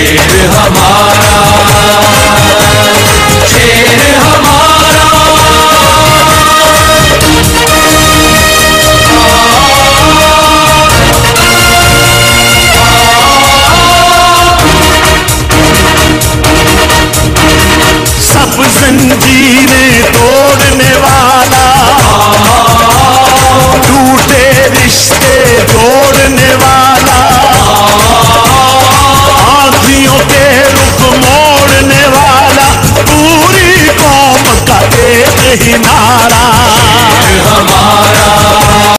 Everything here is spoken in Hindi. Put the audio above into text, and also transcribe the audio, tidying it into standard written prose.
शेर हमारा, शेर हमारा। सब जंजीरें तोड़ने वाला, टूटे रिश्ते जोड़ने वाला, आँखियों के रुख मोड़ने वाला, पूरी कौम का एक ही नारा।